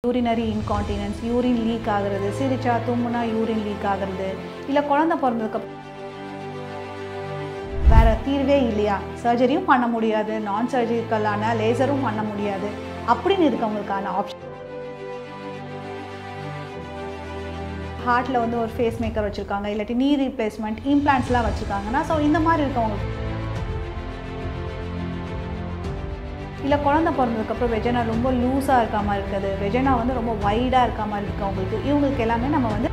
Urinary incontinence, urine league ஆகிறது, சிரிச்சா தும்முனா urine league ஆகிறது, இல்லை குழந்தை பிறந்ததுக்கு வேறு தீர்வே இல்லையா, சர்ஜரியும் பண்ண முடியாது, நான் சர்ஜிக்கலான லேசரும் பண்ண முடியாது அப்படின்னு இருக்கவங்களுக்கான ஆப்ஷன். ஹார்ட்டில் வந்து ஒரு ஃபேஸ் மேக்கர் வச்சுருக்காங்க, இல்லாட்டி நீ ரீப்ளேஸ்மெண்ட் இம்ப்ளான்ட்ஸ்லாம் வச்சுருக்காங்கன்னா, ஸோ இந்த மாதிரி இருக்கவங்களுக்கு இல்லை குழந்தை பிறந்ததுக்கப்புறம் வெஜனா ரொம்ப லூஸாக இருக்க மாதிரி இருக்குது, வெஜனா வந்து ரொம்ப வைடாக இருக்க மாதிரி இருக்கவங்களுக்கு, இவங்களுக்கு எல்லாமே நம்ம வந்து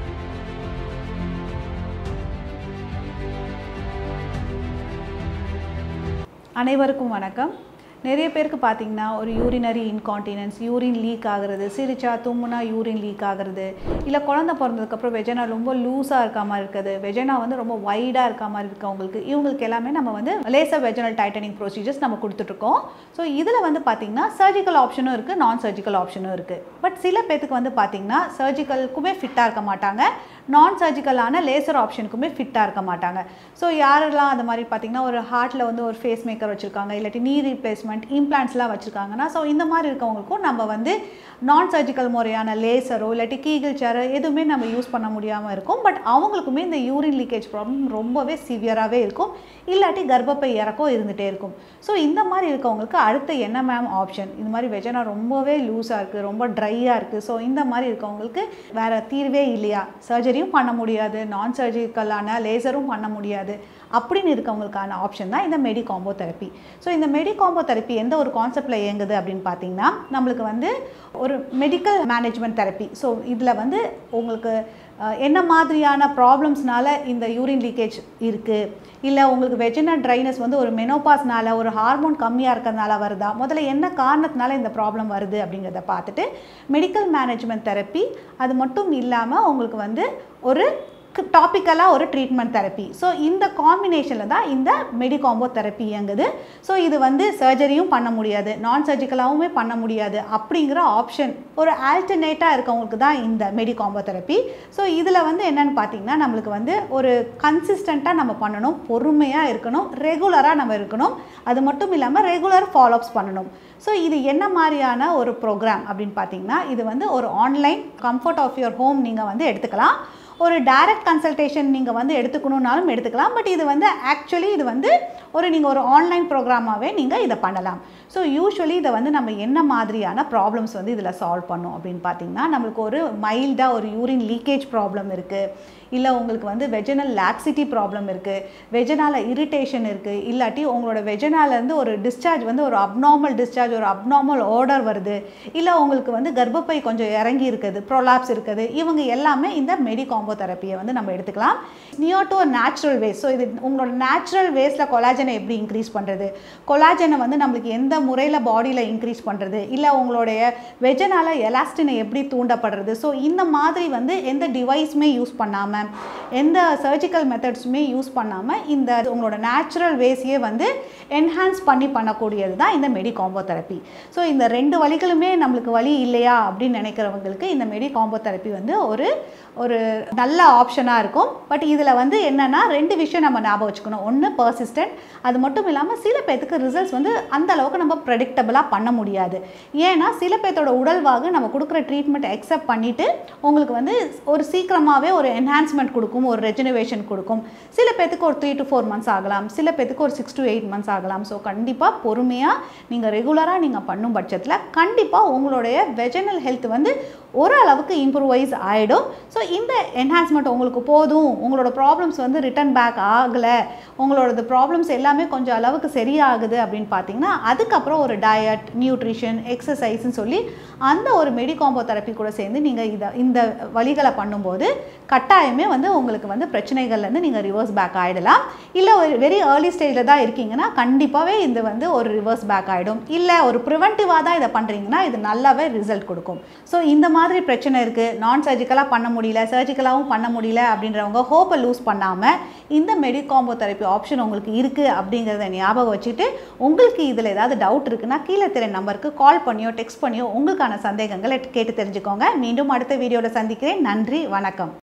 அனைவருக்கும் வணக்கம். நிறைய பேருக்கு பார்த்திங்கன்னா ஒரு யூரினரி இன்கான்டினன்ஸ், யூரின் லீக் ஆகிறது, சிரிச்சா தும்முனா யூரின் லீக் ஆகிறது, இல்லை குழந்தை பிறந்ததுக்கப்புறம் வெஜனா ரொம்ப லூஸாக இருக்க மாதிரி இருக்குது, வெஜனா வந்து ரொம்ப வைடாக இருக்க மாதிரி இருக்கவங்களுக்கு, இவங்களுக்கு எல்லாமே நம்ம வந்து லேசர் வெஜனல் டைட்டனிங் ப்ரொசீஜர்ஸ் நம்ம கொடுத்துட்ருக்கோம். ஸோ இதில் வந்து பார்த்திங்கன்னா சர்ஜிக்கல் ஆப்ஷனும் இருக்குது, நான் சர்ஜிக்கல் ஆப்ஷனும் இருக்குது. பட் சில பேருக்கு வந்து பார்த்திங்கன்னா சர்ஜிக்கலுக்குமே ஃபிட்டாக இருக்க மாட்டாங்க, நான் சர்ஜிக்கலான லேசர் ஆப்ஷனுக்குமே ஃபிட்டாக இருக்க மாட்டாங்க. ஸோ யாரெல்லாம் அந்த மாதிரி பார்த்திங்கன்னா ஒரு ஹார்ட்டில் வந்து ஒரு ஃபேஸ் மேக்கர் வச்சுருக்காங்க, இல்லாட்டி நீ ரீப்ளேஸ்மெண்ட் இம்ப்ளான்ட்ஸ்லாம் வச்சுருக்காங்கன்னா, ஸோ இந்த மாதிரி இருக்கவங்களுக்கும் நம்ம வந்து நான் சர்ஜிக்கல் முறையான லேசரோ இல்லாட்டி கீகிள் சேரோ எதுவுமே நம்ம யூஸ் பண்ண முடியாமல் இருக்கும். பட் அவங்களுக்குமே இந்த யூரின் லீக்கேஜ் ப்ராப்ளம் ரொம்பவே சிவியராகவே இருக்கும், இல்லாட்டி கர்ப்பப்பை இறக்கம் இருந்துகிட்டே இருக்கும். ஸோ இந்த மாதிரி இருக்கவங்களுக்கு அடுத்து என்ன மேம் ஆப்ஷன், இந்த மாதிரி வெஜனா ரொம்பவே லூஸாக இருக்குது, ரொம்ப ட்ரையாக இருக்குது, ஸோ இந்த மாதிரி இருக்கவங்களுக்கு வேறு தீர்வே இல்லையா, சர்ஜரியும் பண்ண முடியாது, நான் சர்ஜிக்கலான லேசரும் பண்ண முடியாது அப்படின்னு இருக்கவங்களுக்கான ஆப்ஷன் தான் இந்த மெடி காம்போ தெரப்பி. ஸோ இந்த மெடி காம்போ தெரப்பி எந்த ஒரு கான்செப்டில் இயங்குது அப்படின்னு பார்த்தீங்கன்னா, நம்மளுக்கு வந்து ஒரு மெடிக்கல் மேனேஜ்மெண்ட் தெரப்பி. ஸோ இதில் வந்து உங்களுக்கு என்ன மாதிரியான ப்ராப்ளம்ஸ்னால இந்த யூரின் லீக்கேஜ் இருக்குது, இல்லை உங்களுக்கு வெஜினல் ட்ரைனஸ் வந்து ஒரு மெனோபாஸ்னால ஒரு ஹார்மோன் கம்மியாக இருக்கிறதுனால வருதா, முதல்ல என்ன காரணத்தினால இந்த ப்ராப்ளம் வருது அப்படிங்கிறத பார்த்துட்டு மெடிக்கல் மேனேஜ்மெண்ட் தெரப்பி, அது மட்டும் இல்லாமல் உங்களுக்கு வந்து ஒரு டாப்பிக்கலாக ஒரு ட்ரீட்மெண்ட் தெரப்பி. ஸோ இந்த காம்பினேஷனில் தான் இந்த மெடி காம்போ தெரப்பி இயங்குது. ஸோ இது வந்து சர்ஜரியும் பண்ண முடியாது, நான் சர்ஜிக்கலாகவுமே பண்ண முடியாது அப்படிங்கிற ஆப்ஷன் ஒரு ஆல்டர்னேட்டாக இருக்கவங்களுக்கு தான் இந்த மெடி காம்போ தெரப்பி. ஸோ இதில் வந்து என்னென்னு பார்த்தீங்கன்னா, நம்மளுக்கு வந்து ஒரு கன்சிஸ்டண்ட்டாக நம்ம பண்ணணும், பொறுமையாக இருக்கணும், ரெகுலராக நம்ம இருக்கணும், அது மட்டும் இல்லாமல் ரெகுலர் ஃபாலோஅப்ஸ் பண்ணணும். ஸோ இது என்ன மாதிரியான ஒரு ப்ரோக்ராம் அப்படின்னு பார்த்தீங்கன்னா, இது வந்து ஒரு online comfort of your home நீங்கள் வந்து எடுத்துக்கலாம், ஒரு டைரக்ட் கன்சல்டேஷன் நீங்கள் வந்து எடுத்துக்கணுன்னாலும் எடுத்துக்கலாம். பட் இது வந்து ஆக்சுவலி இது வந்து நீங்கள் ஒரு ஆன்லைன் ப்ரோக்ராமாகவே நீங்கள் இதை பண்ணலாம். ஸோ யூஸ்வலி இதை வந்து நம்ம என்ன மாதிரியான ப்ராப்ளம்ஸ் வந்து இதில் சால்வ் பண்ணோம் அப்படின்னு பார்த்தீங்கன்னா, நம்மளுக்கு ஒரு மைல்டாக ஒரு யூரின் லீக்கேஜ் ப்ராப்ளம் இருக்குது, இல்லை உங்களுக்கு வந்து வெஜனல் லாக்ஸிட்டி ப்ராப்ளம் இருக்குது, வெஜனால இரிட்டேஷன் இருக்குது, இல்லாட்டி உங்களோட வெஜனாலேருந்து ஒரு டிஸ்சார்ஜ் வந்து ஒரு அப்நார்மல் டிஸ்சார்ஜ், ஒரு அப்நார்மல் ஆர்டர் வருது, இல்லை உங்களுக்கு வந்து கர்ப்பப்பை கொஞ்சம் இறங்கி இருக்குது, ப்ரொலாப்ஸ் இருக்குது, இவங்க எல்லாமே இந்த மெடி காம்போ தெரப்பியை வந்து நம்ம எடுத்துக்கலாம். நியர் டு ஒரு நேச்சுரல் வேஸ். ஸோ இது உங்களோட நேச்சுரல் வேஸில் கொலாஜனை எப்படி இன்க்ரீஸ் பண்ணுறது, கொலாஜனை வந்து நம்மளுக்கு எந்த முறையில் பாடியில் இன்க்ரீஸ் பண்ணுறது, இல்லை உங்களுடைய வெஜனால எலாஸ்டினை எப்படி தூண்டப்படுறது, ஸோ இந்த மாதிரி வந்து எந்த டிவைஸுமே யூஸ் பண்ணாமல், எந்த சர்ஜிக்கல் மெத்தட்ஸுமே யூஸ் பண்ணாமல் இந்த உங்களோட நேச்சுரல் வேஸையே வந்து என்ஹான்ஸ் பண்ணக்கூடியது தான் இந்த மெடி காம்போ தெரப்பி. ஸோ இந்த ரெண்டு வழிகளுமே நம்மளுக்கு வழி இல்லையா அப்படின்னு நினைக்கிறவங்களுக்கு இந்த மெடி காம்போ தெரப்பி வந்து ஒரு நல்ல ஆப்ஷனாக இருக்கும். பட் இதில் வந்து என்னென்னா ரெண்டு விஷயம் நம்ம ஞாபகம் வச்சுக்கணும். ஒன்று பர்சிஸ்டன்ட், அது மட்டும் இல்லாமல் சில பேர்த்துக்கு ரிசல்ட்ஸ் வந்து அந்த அளவுக்கு நம்ம ப்ரெடிக்டபிளாக பண்ண முடியாது. ஏன்னா சில பேர்த்தோட உடல்வாகு நம்ம கொடுக்குற ட்ரீட்மெண்ட் அக்செப்ட் பண்ணிவிட்டு உங்களுக்கு வந்து ஒரு சீக்கிரமாகவே ஒரு என்ஹான்ஸ்மெண்ட் கொடுக்கும், ஒரு ரெஜெனரேஷன் கொடுக்கும். சில பேர்த்துக்கு ஒரு 3 to 4 months ஆகலாம், சில பேர்த்துக்கு ஒரு 6 to 8 months ஆகலாம். ஸோ கண்டிப்பாக பொறுமையாக நீங்கள் ரெகுலராக நீங்கள் பண்ணும் பட்சத்தில் கண்டிப்பாக உங்களுடைய வெஜனல் ஹெல்த் வந்து ஓரளவுக்கு இம்ப்ரூவைஸ் ஆகிடும். ஸோ இந்த என்ஹான்ஸ்மெண்ட் உங்களுக்கு போதும், உங்களோட ப்ராப்ளம்ஸ் வந்து ரிட்டர்ன் பேக் ஆகலை, உங்களோட ப்ராப்ளம்ஸ் எல்லாமே கொஞ்சம் அளவுக்கு சரியாகுது அப்படின்னு பார்த்தீங்கன்னா, அதுக்கப்புறம் ஒரு டயட், நியூட்ரிஷன், எக்ஸசைஸ்ன்னு சொல்லி அந்த ஒரு மெடி காம்போ தெரப்பி கூட சேர்ந்து நீங்கள் இந்த வழிகளை பண்ணும்போது கட்டாயமே வந்து உங்களுக்கு வந்து பிரச்சனைகள்லேருந்து நீங்கள் ரிவர்ஸ் பேக் ஆகிடலாம். இல்லை ஒரு வெரி ஏர்லி ஸ்டேஜில் தான் இருக்கீங்கன்னா கண்டிப்பாகவே இது வந்து ஒரு ரிவர்ஸ் பேக் ஆகிடும். இல்லை ஒரு ப்ரிவென்டிவாக தான் இதை பண்ணுறீங்கன்னா இது நல்லாவே ரிசல்ட் கொடுக்கும். ஸோ இந்த மாதிரி பிரச்சனை இருக்குது, நான் சர்ஜிக்கலாக பண்ண முடியல, சர்ஜிக்கலாகவும் பண்ண முடியல அப்படின்றவங்க ஹோப்பை லூஸ் பண்ணாமல் இந்த மெடி காம்போ தெரப்பி ஆப்ஷன் உங்களுக்கு இருக்குது அப்படிங்கிறத ஞாபகம் வச்சுட்டு, உங்களுக்கு இதில் ஏதாவது டவுட் இருக்குன்னா கீழே தெரிய நம்பருக்கு கால் பண்ணியோ டெக்ஸ்ட் பண்ணியோ உங்களுக்கான சந்தேகங்களை கேட்டு தெரிஞ்சுக்கோங்க. மீண்டும் அடுத்த வீடியோவில் சந்திக்கிறேன். நன்றி, வணக்கம்.